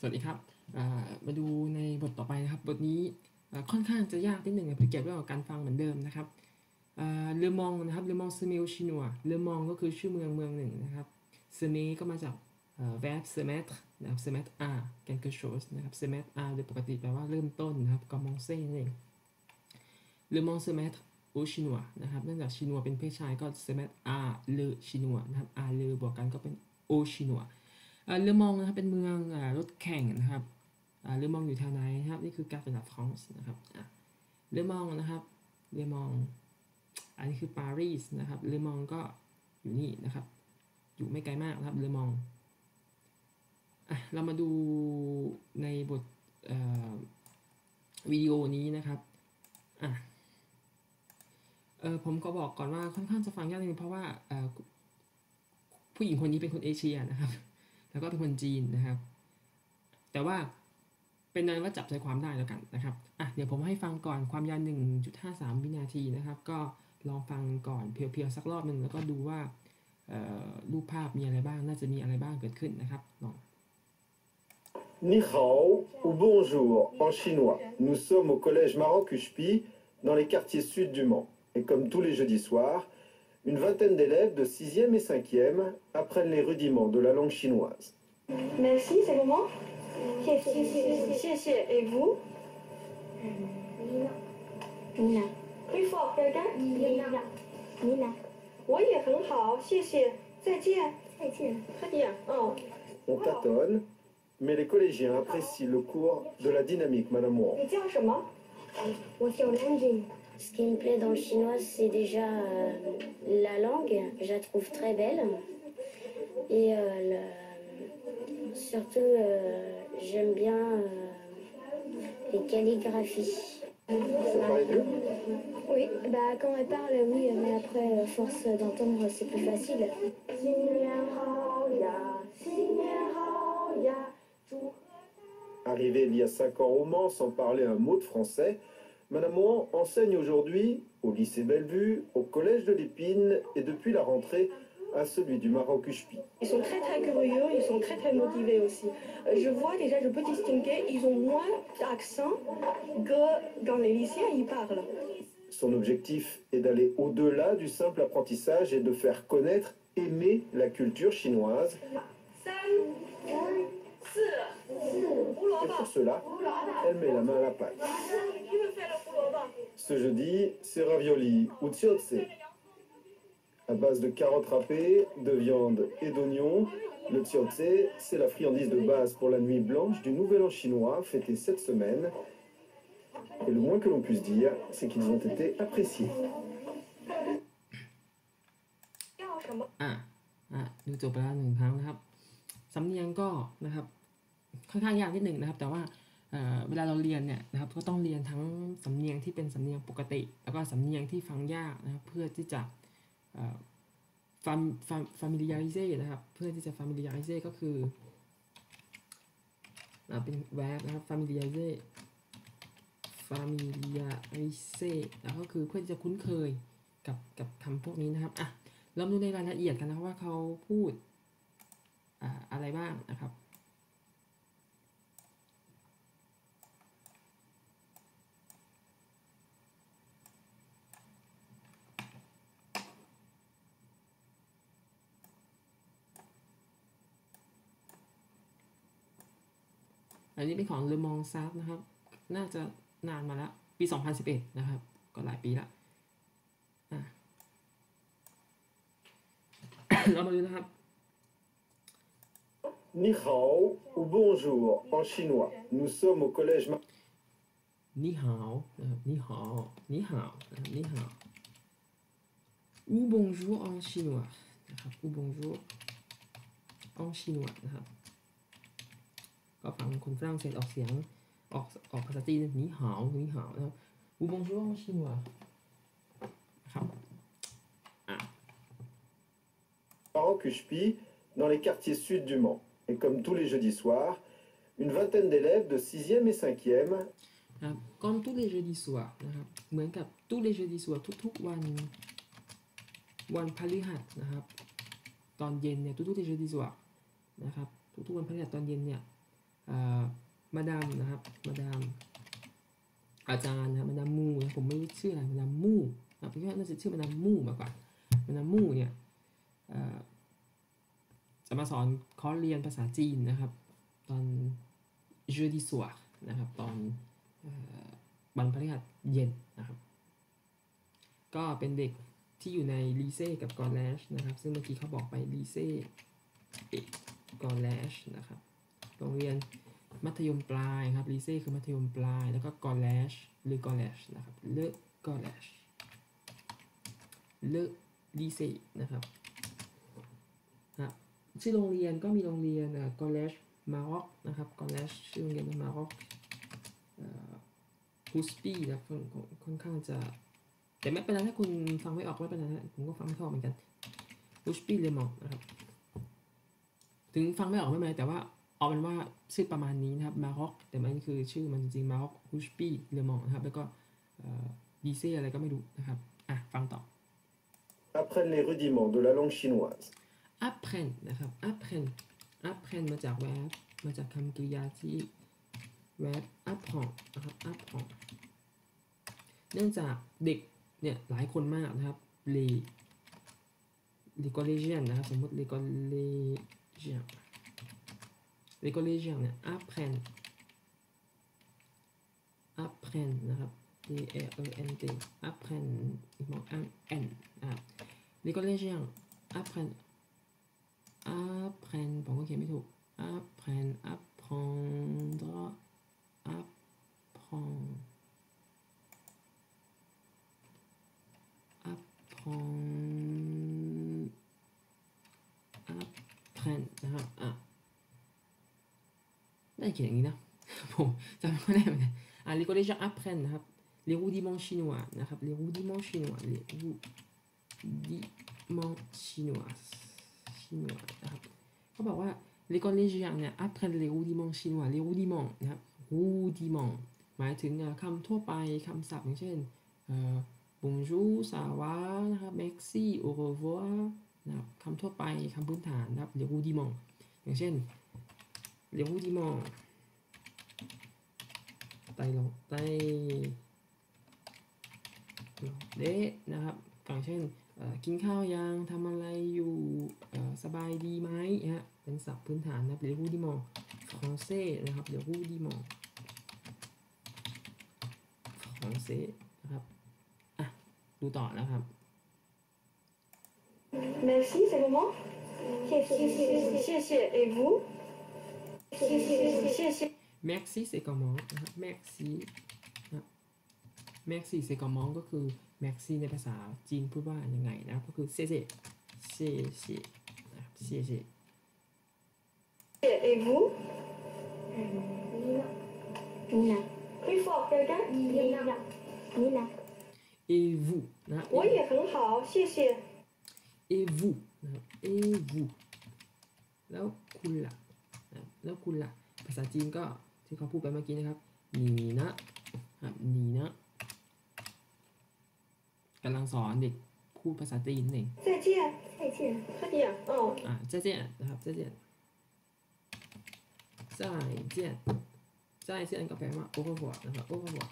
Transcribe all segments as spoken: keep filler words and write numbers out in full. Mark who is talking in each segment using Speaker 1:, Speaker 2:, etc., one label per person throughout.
Speaker 1: สวัสดีครับมาดูในบทต่อไปนะครับบทนี้ค่อนข้างจะยากนิดหนึ่งเกี่ยวกับการฟังเหมือนเดิมนะครับเลอมองนะครับเลอมองเซเมลชินัวเลอมองก็คือชื่อเมืองเมืองหนึ่งนะครับเซเมก็มาจาก verb se mettre นะครับ se mettre à quelque chose นะครับ se mettre à โดยปกติแปลว่าเริ่มต้นนะครับ commencer นั่นเองเลอมอง se mettre au chinois นะครับเนื่องจากชินัวเป็นเพศชายก็ se mettre à le chinois นะครับ à le บวกกันก็เป็น au chinoisเลอมองนะครับเป็นเมืองรถแข่งนะครับเลอมองอยู่แถวไหนนะครับนี่คือการ์ดฟรานซ์นะครับเลอมองนะครับเลอมองอันนี้คือปารีสนะครับเลอมองก็อยู่นี่นะครับอยู่ไม่ไกลมากนะครับเลอมองเรามาดูในบทวิดีโอนี้นะครับอ่ะเออผมก็บอกก่อนว่าค่อนข้างจะฟังยากนิดนึงเพราะว่าผู้หญิงคนนี้เป็นคนเอเชียนะครับแล้วก็เป็นคนจีนนะครับแต่ว่าเป็นนั้นว่าจับใจความได้แล้วกันนะครับอ่ะเดี๋ยวผมให้ฟังก่อนความยาว หนึ่งจุดห้าสาม วินาทีนะครับก็ลองฟังก่อนเพียวๆสักรอบหนึ่งแล้วก็ดูว่ารูปภาพมีอะไรบ้างน่าจะมีอะไรบ้างเกิดขึ้นนะครับลอง
Speaker 2: Ni hao ou bonjour en chinois. Nous sommes au collège Maroc Ushpi dans les quartiers sud du Mans. Et comme tous les jeudis soirs, une vingtaine d'élèves de sixième et cinquième apprennent les rudiments de la langue chinoise.
Speaker 3: Merci, c'est comment? Et vous? Nina. Plus fort, quelqu'un? Nina. Nina. Oui, très bien. 谢谢. 再见. 再见. Très bien. Oh.
Speaker 2: On tâtonne, mais les collégiens apprécient le cours de la dynamique, Madame Wang.
Speaker 3: Et tiens, comment?
Speaker 4: Ce qui me plaît dans le chinois, c'est déjà euh, la langue, je la trouve très belle. Et euh, le, surtout, euh, j'aime bien euh, les calligraphies.
Speaker 2: Vous parlez d'eux?
Speaker 4: Oui, bah quand elle parle, oui, mais après, à force d'entendre, c'est plus facile.
Speaker 2: Arrivée il y a cinq ans au Mans sans parler un mot de français, Madame Wang enseigne aujourd'hui au lycée Bellevue, au collège de l'Épine et depuis la rentrée à celui du Maroc Ushpi.
Speaker 3: Ils sont très très curieux, ils sont très très motivés aussi. Je vois déjà, je peux distinguer, ils ont moins d'accent que dans les lycées, ils parlent.
Speaker 2: Son objectif est d'aller au-delà du simple apprentissage et de faire connaître, aimer la culture chinoise. Et pour cela, elle met la main à la pâte. Ce jeudi, c'est ravioli ou tsiotse. À base de carottes râpées, de viande et d'oignons, le tsiotse, c'est la friandise de base pour la nuit blanche du Nouvel An chinois fêté cette semaine. Et le moins que l'on puisse dire, c'est qu'ils ont été appréciés.
Speaker 1: อ่ะอ่ะดูจบไปแล้วหนึ่งครั้งนะครับสำเนียงก็นะครับค่อนข้างยากนิดหนึ่งนะครับแต่ว่า เ, เวลาเราเรียนเนี่ยนะครับก็ต้องเรียนทั้งสำเนียงที่เป็นสำเนียงปกติแล้วก็สำเนียงที่ฟังยากนะครับเพื่อที่จะ familiarize นะครับเพื่อที่จะ familiarize ก็คือเป็น verb นะครับ familiarize familiarize แล้วก็คือเพื่อที่จะคุ้นเคยกับกับคำพวกนี้นะครับอ่ะเราดูในรายละเอียดกันนะครับว่าเขาพูดอ่าอะไรบ้างนะครับอันนี้เป็นของเลอมองซาร์นะครับน่าจะนานมาแล้วปีสองพันสิบเอ็ดนะครับก็หลายปีละอ่ะ เรามาดูนะครับ
Speaker 2: Ni hao ou bonjour en chinois. Nous sommes au collège.
Speaker 1: นี่หาวนะครับนี่หาวนี่หาวนะครับนี่หาว ou bonjour en chinois นะครับ ou bonjour en chinois นะครับก็ฟังคนฝรั่งเศสออกเสียงออกออกภาษาจีนนี่หาวนี่หาวนะครับ ou bonjour en chinois ครับอ่ะ
Speaker 2: Maroc Ushpi dans les quartiers sud du Mans. Et comme tous les jeudis soirs, une vingtaine d'élèves de sixième et cinquième.
Speaker 1: ครับ comme tous les jeudis soirs นะครับเหมือนกับ tous les jeudis soirs ทุกๆวันวันพฤหัสนะครับ ตอนเย็นเนี่ยทุกๆ les jeudis soirs นะครับทุกๆวันพฤหัสตอนเย็นเนี่ยมาดามนะครับมาดามอาจารย์นะมาดามมูนะผมไม่รู้ชื่ออะไรมาดามมูนะผมคิดว่าน่าจะชื่อมาดามมูมากกว่ามาดามมูเนี่ยจะมาสอนคอร์สเรียนภาษาจีนนะครับตอน jeudi soir นะครับตอนวันพฤหัสเย็นนะครับก็เป็นเด็กที่อยู่ในลีเซ่กับกอแลชนะครับซึ่งเมื่อกี้เขาบอกไปลีเซ่กอแลชนะครับโรงเรียนมัธยมปลายครับลีเซ่คือมัธยมปลายแล้วก็กอแลชหรือกอแลชนะครับเลอะกอแลชเลอะลีเซ่นะครับนะชื่อโรงเรียนก็มีโรงเรียนกอแลชมาร็อกนะครับกอแลชชื่อโรงเรียนมาร็อกฮูสปี้นะค่อนข้างจะแต่ไม่เป็นไรถ้าคุณฟังไม่ออกไม่เป็นไรนะผมก็ฟังไม่ออกเหมือนกันฮูสปี้เลมองนะครับถึงฟังไม่ออกไม่เป็นไรแต่ว่าเอาเป็นว่าชื่อประมาณนี้นะครับมาร็อกแต่มันคือชื่อมันจริงมาร็อกฮูสปี้เลมองนะครับแล้วก็ดีเซ่อะไรก็ไม่รู้นะครับอ่ะฟังต่อ
Speaker 2: Apprennent les rudiments de la langue chinoise.
Speaker 1: apprenne นะครับ apprenne apprenne มาจากแวร์บมาจากคำกริยาที่แวร์บ apprend นะครับ apprend เนื่องจากเด็กเนี่ยหลายคนมากนะครับ les les collégiens นะครับสมมติ les collégiens les collégiens เนี่ย apprennent apprennent นะครับ a r e n t apprennent อีกมอง n นะครับ les collégiens apprennent apprendre ผมก็เขียนไม่ถูก apprendre apprendre apprendre apprendre apprendre นะครับอ่ะได้เขียนอย่างนี้นะผมจำไม่ได้เหมือนกันอ่ะ les collégiens apprennent นะครับ les rudiments chinois นะครับ les rudiments chinois les rudiments chinois chinois นะครับเขาบอกว่า les collégiens เนี่ย apprennent les rudiments chinois les rudiments นะครับ rudiments หมายถึงคำทั่วไปคำศัพท์อย่างเช่น bonjour ça va นะครับ merci au revoir นะครับคำทั่วไปคำพื้นฐานนะครับ les rudiments อย่างเช่น les rudiments ไตลงไตเดะนะครับอย่างเช่นกินข้าวยังทำอะไรอยู่สบายดีไหมฮะเป็นศัพท์พื้นฐานนะครับ les rudiments français นะครับ les rudiments français นะครับอ่ะดูต่อนะครับ
Speaker 3: Merci, c'est comment? 谢谢谢谢 et vous? 谢谢谢谢
Speaker 1: merci c'est comment นะครับ merci นะ merci c'est comment ก็คือ merci ในภาษาจีนพูดว่ายังไงนะครับก็คือเซ่เซ่เซ่เซ่นะครับเซ่เซ่
Speaker 3: et vous?
Speaker 4: Nina. Nina.
Speaker 3: Plus fort, quelqu'un?
Speaker 4: Nina. Nina.
Speaker 1: et vous นะ
Speaker 3: 我也很好，谢谢。
Speaker 1: et vous นะครับ et vous แล้วคุณล่ะนะแล้วคุณล่ะภาษาจีนก็ที่เขาพูดไปเมื่อกี้นะครับนีนะครับนีนะกำลังสอนเด็กพูดภาษาจีนเอง
Speaker 3: 再见，
Speaker 4: 再见。
Speaker 3: 快点，哦。
Speaker 1: อ่า再见นะครับ再见再见再见ก็แปลว่าโอเวอร์วอร์นะครับโอเวอร์วอร์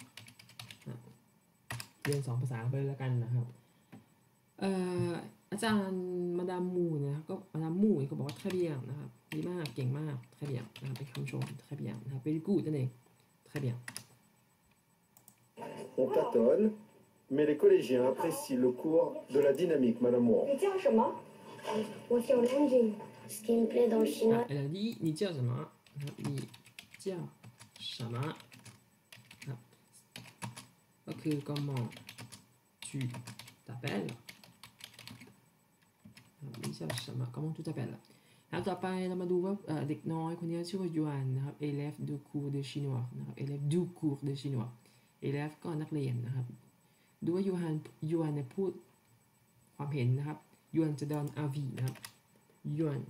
Speaker 1: เรียนสองภาษาไปแล้วกันนะครับเอ่ออาจารย์มาดามมูนะครับก็มาดามมูก็บอกว่าtrès bienนะครับดีมากเก่งมากtrès bienนะครับเป็นคำชมtrès bienนะครับ very good นั่นเอง très bien
Speaker 2: On tâtonne, mais les collégiens apprécient le cours de la dynamique, Madame Wang.
Speaker 3: 你叫什么？
Speaker 4: 我叫 Lanjing. Ce qui me plaît dans le
Speaker 1: อ่ะ
Speaker 4: chinois,
Speaker 1: elle a dit 你叫什么นะครับ你叫什么ครับก็คือ comment tu t'appelles นี่ชื่อ什么 comment tu t'appelles แล้วต่อไปเรามาดูว่าเด็กน้อยคนนี้ชื่อว่ายวนนะครับ élève du cours de chinois นะครับ élève du cours de chinois élève ก็นักเรียนนะครับดูว่ายูฮันยูฮันเนี่ยพูดความเห็นนะครับยูฮันจะดอนอาวีนะครับยูฮัน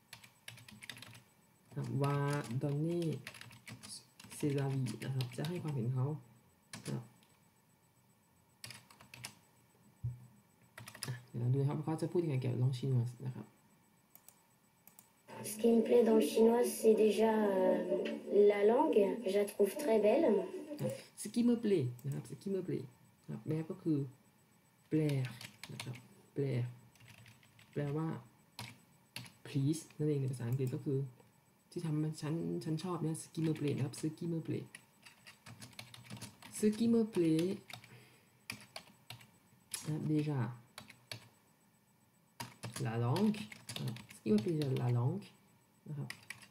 Speaker 1: ว่าดอนนี่เซราวีนะครับจะให้ความเห็นเขานะครับเดี๋ยวเราดูนะครับเขาจะพูดยังไงเกี่ยวกับลองชินวัสนะครับ
Speaker 4: Ce qui me plaît dans le chinois, c'est déjà euh, la langue. Je la trouve très belle.
Speaker 1: สกิมเมอร์เพลย์นะครับสกิมเมอร์เพลย์นะครับแปลก็คือแปลนะครับแปลแปลว่า please นั่นเองในภาษาอังกฤษก็คือที่ทำมันฉันฉันชอบเนี่ยสกิมเมอร์เพลย์นะครับสกิมเมอร์เพลย์สกิมเมอร์เพลย์นะครับ déjà la langue นะครับสกิมเมอร์เพลย์ la langue นะครับ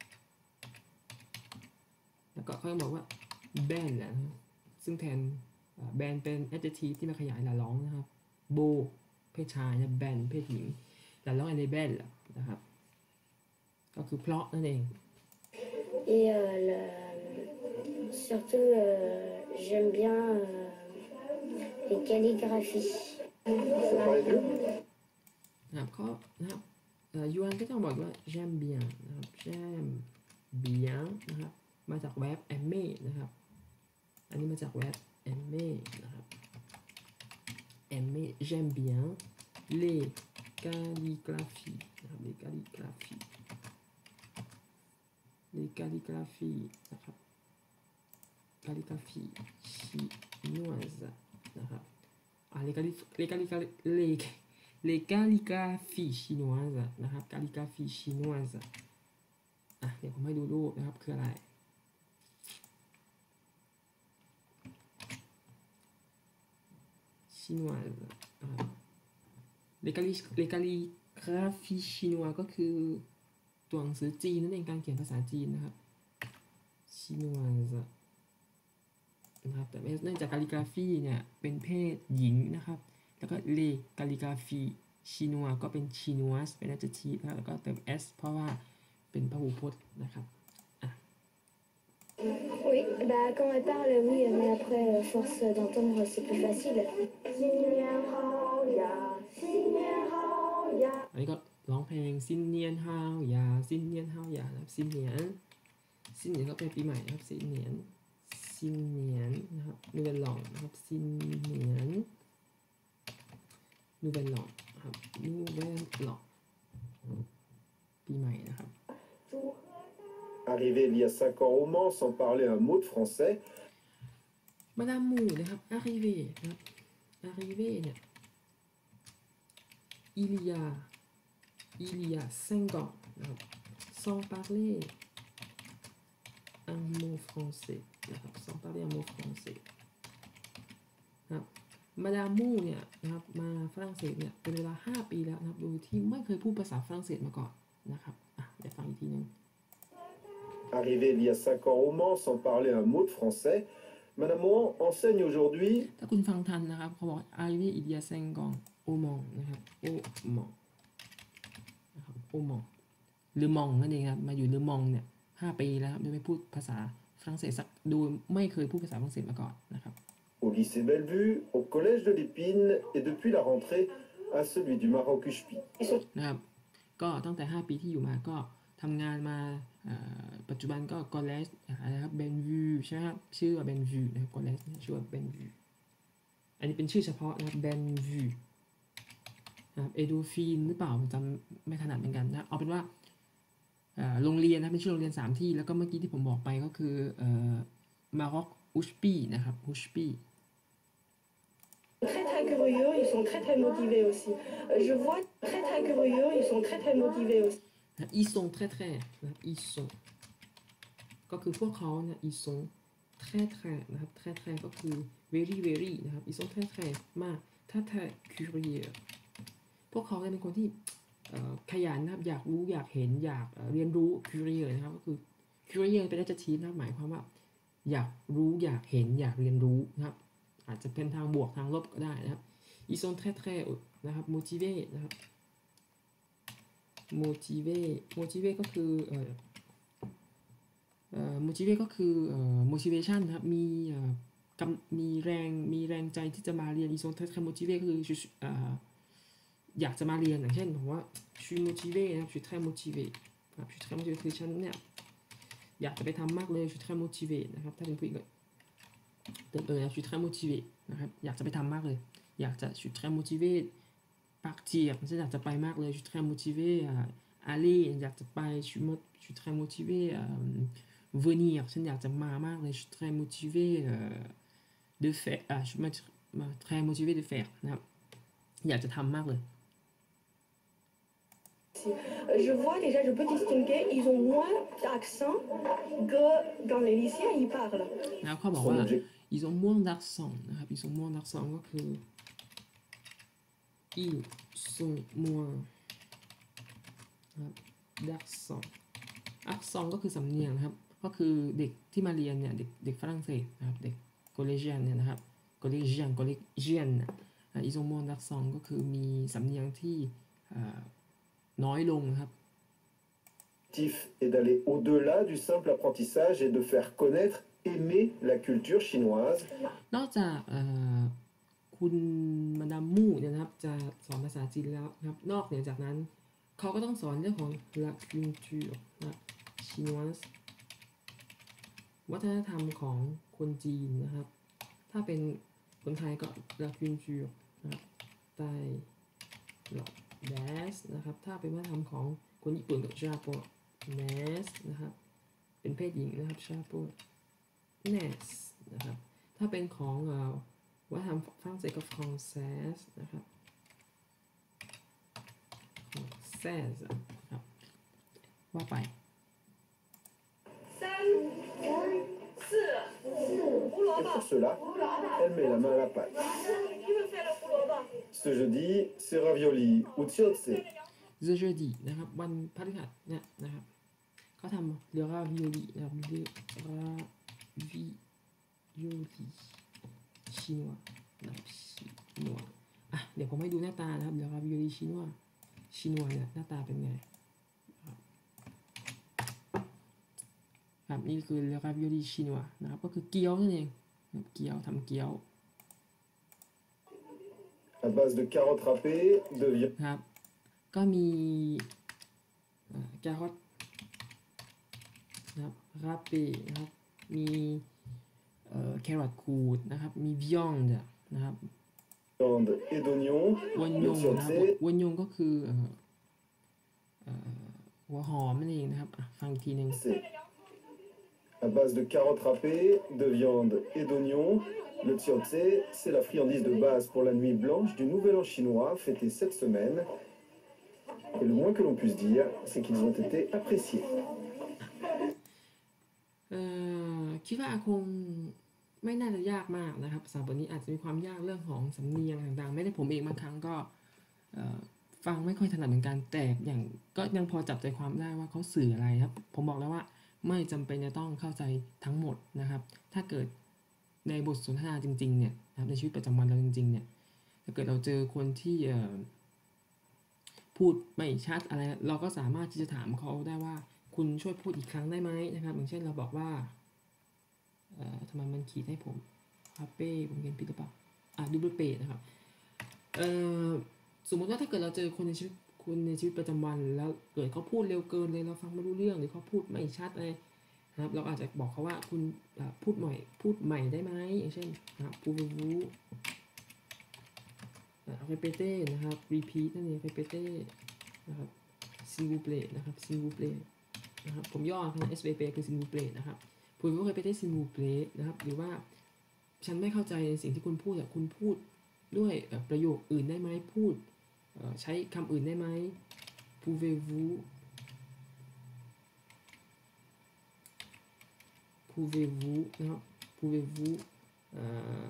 Speaker 1: แล้วก็เขายังบอกว่าแบนแหละนะครับซึ่งแทนแบนเป็น adjective ที่มาขยาย la langue นะครับโบเพศชายนะแบนเพศหญิง la langue elle est belle นะครับก็คือเพราะนั่นเอง
Speaker 4: Et euh, le- surtout, euh, j'aime bien euh, les calligraphies.
Speaker 2: Ça paraît mieux.
Speaker 1: นะครับเขานะครับเอ่อยูอันก็ต้องบอกว่า j'aime bien นะครับ j'aime bien นะครับมาจาก verb aimer นะครับอันนี้มาจาก verb aimer นะครับ aimer j'aime bien les calligraphies นะครับ les calligraphies les calligraphies นะครับ calligraphie chinoise นะครับอ่า les calli- les calli- les les calligraphies chinoises นะครับ calligraphie chinoise อ่ะเดี๋ยวผมให้ดูรูปนะครับคืออะไร chinoise อ่า les calli- les calligraphies chinoises ก็คือตัวหนังสือจีนนั่นเองการเขียนภาษาจีนนะครับ chinoise นะครับแต่เนื่องจาก calligraphy เนี่ยเป็นเพศหญิงนะครับแล้วก็ les calligraphies chinois ก็เป็น chinoise เป็น adjective นะครับแล้วก็เติม s เพราะว่าเป็นพหูพจน์นะครับ
Speaker 3: Oui, bah quand elle parle, oui, mais après, euh, force d'entendre, c'est plus facile.
Speaker 1: อันนี้ก็ร้องเพลงซินเนียนฮาวยาซินเนียนฮาวยานะครับซินเนียนซินเนียนก็เป็นปีใหม่นะครับซินเนียนซินเนียนนะครับนูเวลลองนะครับซินเนียนนูเวลลองนะครับนูเวลลองปีใหม่นะครับ
Speaker 2: Arrivé il y a cinq ans au Mans sans parler un mot de français,
Speaker 1: มาดามมูนะครับ arrivé นะครับ arrivé เนี่ย il y a il y a cinq ans นะครับ sans parler un mot français นะครับ sans parler un mot français นะครับมาดามมูเนี่ยนะครับมาฝรั่งเศสเนี่ยเป็นเวลาห้าปีแล้วนะครับโดยที่ไม่เคยพูดภาษาฝรั่งเศสมาก่อนนะครับอ่ะเดี๋ยวฟังอีกทีนึง
Speaker 2: arrivé il y a cinq ans au Mans sans parler un mot de français, Madame Mohan enseigne aujourd'hui
Speaker 1: ถ้าคุณฟังทันนะครับเขาบอก arrivé il y a cinq ans au Mans นะครับ au Mans นะครับ au Mans เลอมองนั่นเองครับมาอยู่เลอมองเนี่ยห้าปีแล้วครับโดยไม่พูดภาษาฝรั่งเศสสักโดยไม่เคยพูดภาษาฝรั่งเศสมาก่อนนะครับ
Speaker 2: au lycée Bellevue, au collège de l'Épine et depuis la rentrée à celui du Maroc-Ushpi.
Speaker 1: นะครับก็ตั้งแต่ห้าปีที่อยู่มาก็ทำงานมาเอ่อปัจจุบันก็ college นะครับ Bellevue ใช่ไหมครับชื่อว่า Bellevue นะครับ college ชื่อว่า Bellevue อันนี้เป็นชื่อเฉพาะนะครับ Bellevue นะครับ Edofine หรือเปล่าผมจำไม่ถนัดเหมือนกันนะเอาเป็นว่าเอ่อโรงเรียนนะเป็นชื่อโรงเรียนสามที่แล้วก็เมื่อกี้ที่ผมบอกไปก็คือเอ่อ Maroc Ushpi นะครับ Ushpi
Speaker 3: Très très curieux, ils sont très très motivés aussi. Euh, Je vois très très curieux, ils sont très très motivés aussi.
Speaker 1: นะ ils sont très très นะครับ ils sont ก็คือพวกเขาเนี่ย ils sont très très นะครับ très très ก็คือ very very นะครับ ils sont très très มาก très très curieux พวกเขาเนี่ยเป็นคนที่เอ่อขยันนะครับอยากรู้อยากเห็นอยากเอ่อเรียนรู้ curious นะครับก็คือ curious เป็น adjective นะครับหมายความว่าอยากรู้อยากเห็นอยากเรียนรู้นะครับอาจจะเป็นทางบวกทางลบก็ได้นะครับ ils sont très très นะครับ motivés นะครับ motivé motivé ก็คือเอ่อเอ่อ motivé ก็คือเอ่อ motivation นะครับมีเอ่อกำมีแรงมีแรงใจที่จะมาเรียน ils sont très très motivé ก็คือเอ่ออยากจะมาเรียนอย่างเช่นผมว่า je suis motivé นะครับ je suis très motivé ครับ je suis très motivé คือฉันเนี่ยอยากจะไปทำมากเลย je suis très motivé นะครับถ้าเป็นผู้หญิงก็เติมเออ je suis très motivé นะครับอยากจะไปทำมากเลยอยากจะ je suis très motivé partir ฉันอยากจะไปมากเลย je suis très motivé à aller อยากจะไป je suis mo- je suis très motivé euh, venir ฉันอยากจะมามากเลย je suis très motivé euh, de faire ah, je suis mo- très motivé de faire นะครับอยากจะทำมากเลย
Speaker 3: Je vois déjà, je peux distinguer, ils ont moins d'accent que dans les lycéens, ils parlent.
Speaker 1: แล้วเขาบอก
Speaker 2: Son
Speaker 1: ว่า
Speaker 2: objectif
Speaker 1: ils ont moins d'accent นะครับ ils ont moins d'accent ก็คือ ils sont moins นะครับ d'accent accent ก็คือสำเนียงนะครับ ก็คือเด็กที่มาเรียนเนี่ยเด็กเด็กฝรั่งเศสนะครับเด็ก collégien เนี่ยนะครับ collégien collégien น่ะอ่า ils ont moins d'accent ก็คือมีสำเนียงที่อ่าน้อยลงนะครับ
Speaker 2: est d'aller au-delà du simple apprentissage et de faire connaître, aimer la culture chinoise.
Speaker 1: นอกจากเอ่อคุณมาดามมู่เนี่ยนะครับจะสอนภาษาจีนแล้วนะครับนอกเหนือจากนั้นเขาก็ต้องสอนเรื่องของ la culture นะ chinoise วัฒนธรรมของคนจีนนะครับถ้าเป็นคนไทยก็ la culture นะครับใต้หลอด des นะครับถ้าเป็นวัฒนธรรมของคนญี่ปุ่นก็ Japon nes นะครับเป็นเพศหญิงนะครับ Japon nes นะครับถ้าเป็นของเอ่อวัฒนธรรมฝรั่งเศสก็ français นะครับ français นะครับว่าไป
Speaker 3: 三、四、胡萝
Speaker 2: Et
Speaker 3: 卜
Speaker 2: pour。cela, elle met la main à la pâte.
Speaker 3: Qui veut faire le 胡萝卜？
Speaker 2: Ce jeudi, c'est ravioli ou tsiotse.
Speaker 1: the jeudi นะครับวันพฤหัสเนี่ยนะครับเขาทำเรือราวิโอลินะครับเรือราวิโอลิชินัวนะครับชินัวอ่ะเดี๋ยวผมให้ดูหน้าตานะครับเรือราวิโอลิชินัวชินัวเนี่ยหน้าตาเป็นไงครับครับนี่คือเรือราวิโอลิชินัวนะครับก็คือเกี๊ยวนั่นเองนะครับเกี๊ยวทำเกี๊ยว
Speaker 2: À base de carottes râpées, de viande.
Speaker 1: ครับก็มีแกฮอตนะครับราเป้นะครับมีแครอทขูดนะครับมีวิองเดนะครับ
Speaker 2: viande et d'oignons,
Speaker 1: วนย
Speaker 2: le
Speaker 1: งนะครับ
Speaker 2: tsiotse,
Speaker 1: วนยงก็คือเอ่อเอ่อหัวหอมนั่นเองนะครับอ่ะฟังอีกทีหนึ่ง
Speaker 2: c'est à base de carottes râpées, de viande et d'oignons. Le tsiotse, c'est la friandise de base pour la nuit blanche du Nouvel An chinois fêté cette semaine. Et le moins que l'on puisse dire, c'est qu'ils ont été appréciés.
Speaker 1: เอ่อคิดว่าคงไม่น่าจะยากมากนะครับภาษาบทนี้อาจจะมีความยากเรื่องของสำเนียงต่างๆไม่ได้ผมเองบางครั้งก็เอ่อฟังไม่ค่อยถนัดเหมือนกันแต่อย่างก็ยังพอจับใจความได้ว่าเขาสื่ออะไรครับผมบอกแล้วว่าไม่จำเป็นจะต้องเข้าใจทั้งหมดนะครับถ้าเกิดในบทสนทนาจริงๆเนี่ยนะครับในชีวิตประจำวันเราจริงๆเนี่ยถ้าเกิดเราเจอคนที่เอ่อพูดไม่ชัดอะไรเราก็สามารถที่จะถามเขาได้ว่าคุณช่วยพูดอีกครั้งได้ไหมนะครับอย่างเช่นเราบอกว่าเอ่อทำไมมันขีดให้ผมคาเป้ผมเขียนผิดหรือเปล่าอ่ะดูเบลเปดนะครับเอ่อสมมติว่าถ้าเกิดเราเจอคนในชีวิตคนในชีวิตประจำวันแล้วเกิดเขาพูดเร็วเกินเลยเราฟังไม่รู้เรื่องหรือเขาพูดไม่ชัดอะไรนะครับเราอาจจะบอกเขาว่าคุณอ่ะพูดใหม่พูดใหม่ได้ไหมอย่างเช่นนะครับ pouvez-vous อ่ะ répéter นะครับ repeat นั่นเอง répéter นะครับ s'il vous plaît นะครับ s'il vous plaît นะครับผมย่อคณะ เอส วี พี คือ s'il vous plaît นะครับ pouvez-vous répéter s'il vous plaît นะครับหรือว่าฉันไม่เข้าใจในสิ่งที่คุณพูดแต่คุณพูดด้วยเอ่อประโยคอื่นได้ไหมพูดเอ่อใช้คำอื่นได้ไหม pouvez-vous pouvez-vous นะครับ pouvez-vous เอ่อ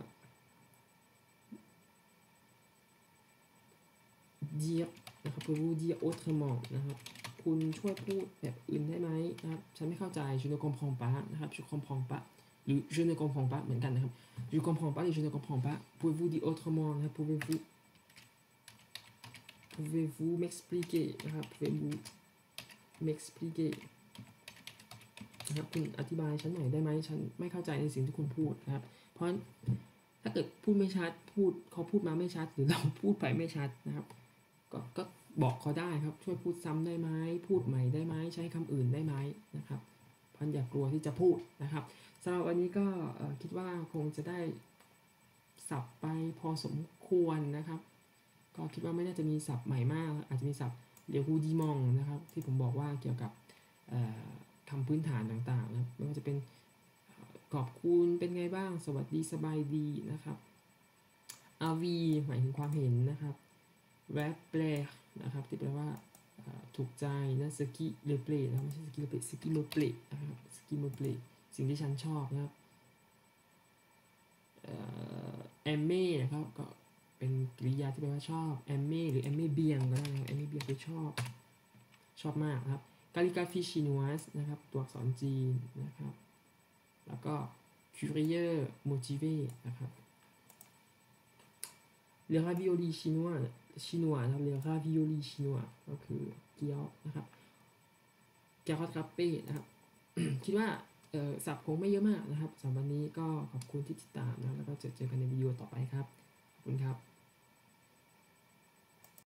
Speaker 1: dire นะครับ pouvez-vous dire autrement นะครับคุณช่วยพูดแบบอื่นได้ไหมนะครับฉันไม่เข้าใจ je ne comprends pas นะครับ je comprends pas หรือ je ne comprends pas เหมือนกันนะครับ je comprends pas หรือ je ne comprends pas pouvez-vous dire autrement นะครับ pouvez-vous pouvez-vous m'expliquer นะครับ pouvez-vous m'expliquer นะครับคุณอธิบายฉันหน่อยได้ไหมฉันไม่เข้าใจในสิ่งที่คุณพูดนะครับเพราะถ้าเกิดพูดไม่ชัดพูดเขาพูดมาไม่ชัดหรือเราพูดไปไม่ชัดนะครับก็ก็บอกเขาได้ครับช่วยพูดซ้ำได้ไหมพูดใหม่ได้ไหมใช้คำอื่นได้ไหมนะครับเพราะอย่ากลัวที่จะพูดนะครับสำหรับวันนี้ก็คิดว่าคงจะได้ศัพท์ไปพอสมควรนะครับก็คิดว่าไม่น่าจะมีศัพท์ใหม่มากอาจจะมีศัพท์เรียกฮูดีมองนะครับที่ผมบอกว่าเกี่ยวกับคำพื้นฐานต่างๆนะครับไม่ว่าจะเป็นขอบคุณเป็นไงบ้างสวัสดีสบายดีนะครับอาวีหมายถึงความเห็นนะครับแวบแปลนะครับที่แปลว่าถูกใจนะสกิเลเปลนะไม่ใช่สกิเลเปลสกิโมเปลนะครับสกิโมเปลสิ่งที่ฉันชอบนะครับแอมเม่นะครับก็เป็นกริยาที่แปลว่าชอบแอมเม่หรือแอมเม่เบียงก็ได้นะแอมเม่เบียงคือชอบชอบมากนะครับกาลิกราฟีชินวสนะครับตัวอักษรจีนนะครับแล้วก็ curieux motivé นะครับเรียกว่าวิโอลีชินัวชินัวนะครับเรียกว่าวิโอลีชินัวก็คือเกี๊ยวนะครับแกคอตคาเป้นะครับ คิดว่าเอ่อสับคงไม่เยอะมากนะครับสำหรับวันนี้ก็ขอบคุณที่ติดตามนะแล้วก็เจอเจอกันในวิดีโอต่อไปครับขอบคุณครับ